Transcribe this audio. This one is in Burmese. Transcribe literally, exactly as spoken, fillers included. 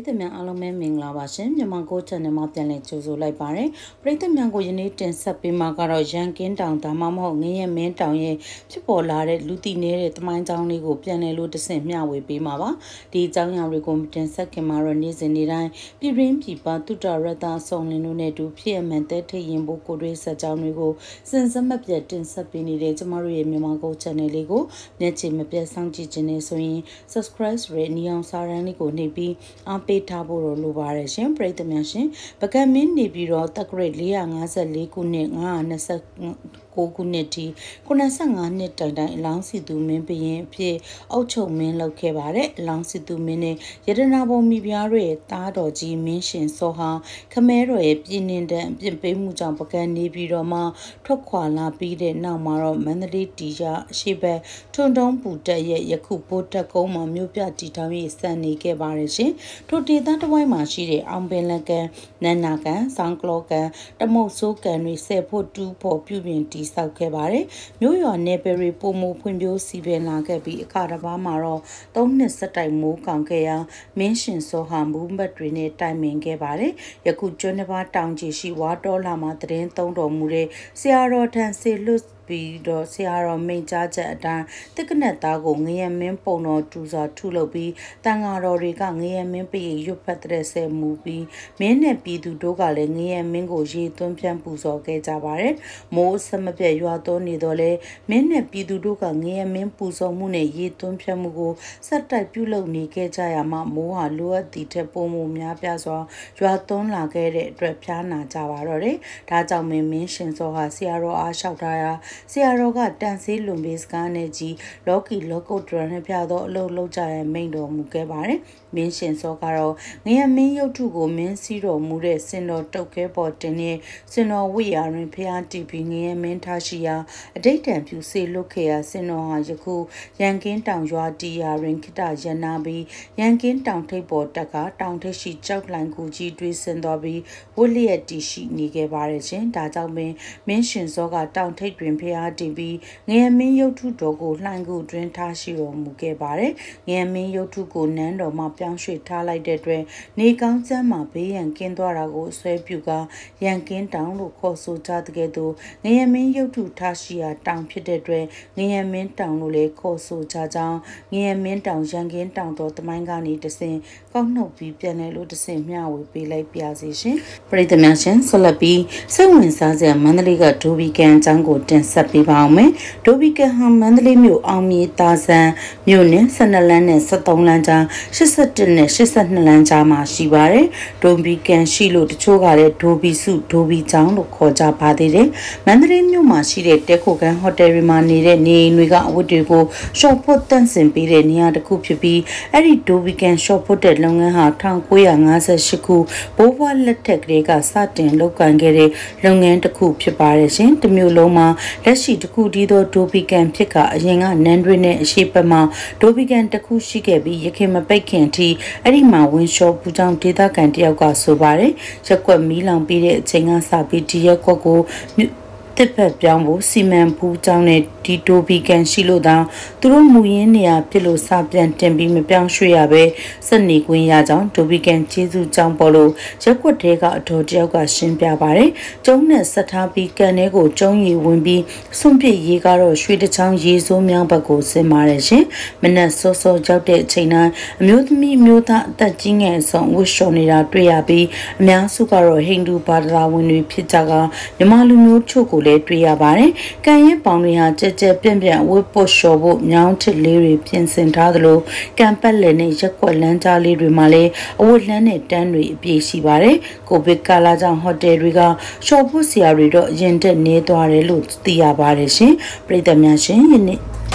သမြန်အားလုံးပဲမင်္ဂလာပါရှင်မြန်မာကို channel မှာပြန်လည်ကြိုဆိုလိုက်ပါတယ်ပရိသတ်များကိုယနေ့တင်ဆက်ပေးမှာကတော့ရန်ကင်းတောင်ဒါမှမဟုတ်ငရဲမင်းတောင်ရဲ့ဖြစ်ပေါ်လာတဲ့လူသိနေတဲ့တမိုင်းကြောင်းလေးကိုပြန်လည်လို့တဆင့်မျှဝေပေးမှာပါဒီအကြောင်းအရာတွေကိုတင်ဆက်ခင်မှာတော့နေ့စဉ်နေ့တိုင်းပြည်ရင်းပြည်ပတုတ္တရတဆောင်လင်းတို့နဲ့တူဖြစ်အမှန်တဲ့ထိရင်ဖို့ကိုတွေးဆက်ကြောင်းတွေကိုစဉ်စမပြတ်တင်ဆက်ပေးနေတဲ့ကျမတို့ရဲ့မြန်မာကို channel လေးကိုမျက်ခြေမပြတ်စောင့်ကြည့်ခြင်းနဲ့ဆိုရင် subscribe ရတဲ့နီအောင်စာရန်လေးကိုနှိပ်ပြီးအားပေးထားဖို့လိုပါတယ်ရှင်ပရိသတ်များရှင်ပကံမင်းနေပြီးတော့တက္ကရာ၄၅၄ခုနှစ်၅၂၉ခုနှစ်ထိ၉၅နှစ်တိုင်တိုင်အလောင်းစီသူမင်းပရင်အဖြစ်အုပ်ချုပ်မင်းလုပ်ခဲ့ပါတယ်အလောင်းစီသူမင်းနဲ့ရတနာဘုံမိဖုရားတို့ရဲ့တားတော်ကြီးမင်းရှင်စောဟာခမဲတော်ရဲ့ပြည်နှင်တဲ့အပြင်ပေးမှုကြောင့်ပကံနေပြီးတော့မှထွက်ခွာလာပြီးတဲ့နောက်မှာတော့မန္တလေးတီရအရှိဘက်ထွန်းတုံးပူတက်ရဲ့ယခုပိုးတက်ကုန်းမှာမြို့ပြတီထောင်ရေးစံနေခဲ့ပါတယ်ရှင်ထိုဒေသတစ်ဝိုင်းမှာရှိတဲ့အောင်ပင်လကန်နန္နာကန်ဆောင်းကလောကန်တမုတ်ဆိုးကန်တွေဆယ်ဖို့တူဖို့ပြုပြင်တီဆောက်ခဲ့ပါတယ်မြို့ရွာနယ်ပယ်တွေပုံမှုဖွံ့ဖြိုးစီပင်လာခဲ့ပြီးအခါတစ်ပါးမှာတော့သုံးနှစ်ဆက်တိုက်မိုးကောင်ခဲ့ရာမင်းရှင်စောဟာမူးမတ်တွေနဲ့တိုင်ပင်ခဲ့ပါတယ်ယခုကျွန်းတစ်ပါးတောင်ကြီးရှိဝါတော်လာမှာတရင်သုံးတော်မူတဲ့ဆရာတော်ထံစေလွတ်ပြီးတော့ဆရာတော်မိန်ကြားချက်အတိုင်းတက္ကနက်သားကိုငရဲမင်းပုံတော်တူစွာထုလုပ်ပြီးတန်ဃာတော်တွေကငရဲမင်းပြေရွတ်ဖတ်တဲ့ဆဲမူပြီးမင်းနဲ့ပြည်သူတို့ကလည်းငရဲမင်းကိုရေသွင်းဖြန်းပူဇော်ခဲ့ကြပါတယ်မိုးဆက်မပြတ်ရွာသွန်းနေတော့လဲမင်းနဲ့ပြည်သူတို့ကငရဲမင်းပူဇော်မှုနဲ့ရေသွင်းဖြန်းမှုကိုဆက်တိုက်ပြုလုပ်နေခဲ့ကြရမှာမိုးဟာလိုအပ်သည့်ထက်ပိုမိုများပြားစွာရွာသွန်းလာခဲ့တဲ့အတွက်ဖျားနာကြပါတော့တယ်ဒါကြောင့်မင်းမင်းရှင်စောဟာဆရာတော်အားလျှောက်ထားရာဆရာတော်ကတန်ဆေးလွန်ပေးစကားနဲ့ကြီးလော်ကီလော်ကုတ်ဒရန်နဲ့ပြသောအလုပ်လုပ်ကြရမိန်တော်မူခဲ့ပါတယ်မင်းရှင်စောကတော့ငရမင်းရုပ်ထုကိုမင်းစီတော်မူတဲ့စင်တော်တုတ်ခဲပေါ်တင်နဲ့စင်တော်ဝိယာတွင်ဖျားတီပြီးငရမင်းထားရှိရာအတိတ်တံပြူစေလွတ်ခဲ့ရာစင်တော်ဟာယခုရန်ကင်းတောင်ရွာတီယာတွင်ခိတရနာပြီးရန်ကင်းတောင်ထိပ်ပေါ်တက်ကတောင်ထိပ်ရှိကြောက်လိုင်ကူကြီးတွေးဆင်းသွားပြီးဝလျက်တီရှိနေခဲ့ပါတယ်ရှင်ဒါကြောင့်မင်းမင်းရှင်စောကတောင်ထိပ်တွင်ဖျားတီပြီးငရမင်းရုပ်ထုတော်ကိုလှိုင်းကူတွင်ထားရှိတော်မူခဲ့ပါတယ်ငရမင်းရုပ်ထုကိုနန်းတော်မှာပြောင်းရွှေ့ထားလိုက်တဲ့အတွက်နေကောင်းကျမ်းမှာဘေးရန်ကင်းသွားတာကိုဆွဲပြုကရန်ကင်းတောင်လို့ခေါ်ဆိုကြတဲ့ကဲ့သို့ငရမင်းရုပ်ထုထားရှိရာတောင်ဖြစ်တဲ့အတွက်ငရမင်းတောင်လို့လည်းခေါ်ဆိုကြကြောင်းငရမင်းတောင်ရန်ကင်းတောင်တော်တမိုင်းကနေတဆင့်ကောက်နှုတ်ပြီးပြန်လဲလို့တဆင့်မျှဝေပေးလိုက်ပါစေရှင်ပရိသတ်များရှင်ဆက်လက်ပြီးစိတ်ဝင်စားစရာမန္တလေးကဒိုဘီကန်အကြောင်းကိုတင်ဆက်ပေးပါအောင်မယ်ဒိုဘီကန်ဟာမန္တလေးမြို့အောင်မြေတာဆန်မြို့နယ်ဆယ်နှစ်လမ်းနဲ့ဆယ်သုံးလမ်းကြားရှစ်ဆယ့်တစ်နဲ့ရှစ်ဆယ့်နှစ်လမ်းကြားမှာရှိပါတယ်ဒိုဘီကန်ရှိလို့တချို့ကလည်းဒိုဘီစုဒိုဘီကျောင်းလို့ခေါ်ကြပါသေးတယ်မန္တလေးမြို့မှာရှိတဲ့တဲခိုကန်ဟိုတယ်တွေမှာနေတဲ့နေအိမ်တွေကအဝတ်တွေကိုရှော့ဖို့တန့်စင်ပေးတဲ့နေရာတစ်ခုဖြစ်ပြီးအဲ့ဒီဒိုဘီကန်ရှော့ဖို့တဲ့လုပ်ငန်းဟာ၁၉၅၈ခုဘိုးဘွားလက်ထက်ကလေးကစတင်လုပ်ကိုင်ခဲ့တဲ့လုပ်ငန်းတစ်ခုဖြစ်ပါတယ်ရှင်တစ်မျိုးလုံးမှာလက်ရှိတစ်ခုတည်းသောဒိုဘီကန်ဖြစ်ကအရင်ကနန်းတွေနဲ့အရှိပတ်မှာဒိုဘီကန်တစ်ခုရှိခဲ့ပြီးရခင်မပိတ်ခင်အထိအဲ့ဒီမှာဝင်းရှော့ပူကြောင့်ဒေသခံတယောက်ကဆိုပါတယ်ရက်ကွက်မီးလောင်ပြီးတဲ့အချိန်ကစပြီးဒီရက်ကွက်ကိုတစ်ဖက်ပြောင်းဖို့စီမံဖူးကြောင်းနဲ့ဒီဒိုဘီကန်ရှိလို့တောင်သူတို့မူရင်းနေရာဖြစ်လို့စပြန်တင်ပြီးမပြောင်းရွှေ့ရပဲစက်နေခွင့်ရကြောင်းဒိုဘီကန်ကျေးဇူးကြောင်းပေါ်လို့ရက်ကွက်တဲကအတော်တယောက်ကရှင်းပြပါတယ်ကျုံးနဲ့ဆက်ထားပြီးကန်ထဲကိုကျုံးရီဝင်ပြီးစွန့်ပစ်ရေးကတော့ရွှေတချောင်းရေစိုးမြောင်းဘက်ကိုဆင်းပါတယ်ရှင်မနက်စောစောရောက်တဲ့အချိန်တိုင်းအမျိုးသမီးမျိုးသားအသက်ကြီးငယ်ဆုံးဝှရှော်နေတာတွေ့ရပြီးအများစုကတော့ဟိန္ဒူဘာသာဝင်တွေဖြစ်ကြကမြန်မာလူမျိုးချို့ကိုလည်းတွေ့ရပါတယ်။ကံရင်ပေါင်တွေဟာကြက်ကြက်ပြန့်ပြန့်ဝတ်ပုတ်လျှော်ဖို့ညောင်းထစ်လေးတွေပြင်ဆင်ထားသလိုကံပတ်လည်နဲ့ရက်ကွက်လမ်းကြားလေးတွေမှာလည်းအဝတ်လမ်းနဲ့တန်းတွေအပြည့်ရှိပါတယ်။ကိုဗစ်ကာလကြောင့်ဟိုတယ်တွေကရှော့ဖို့ဆရာတွေတော့အရင်တက်နေသွားတယ်လို့သိရပါတယ်ရှင်။ပရိသတ်များရှင်ယနေ့